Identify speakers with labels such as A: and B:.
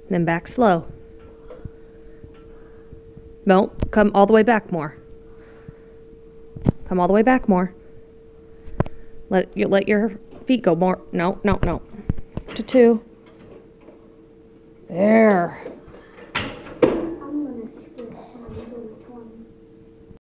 A: Then back slow. No, come all the way back more. Come all the way back more. Let your feet go more. No, no, no. To 2. There.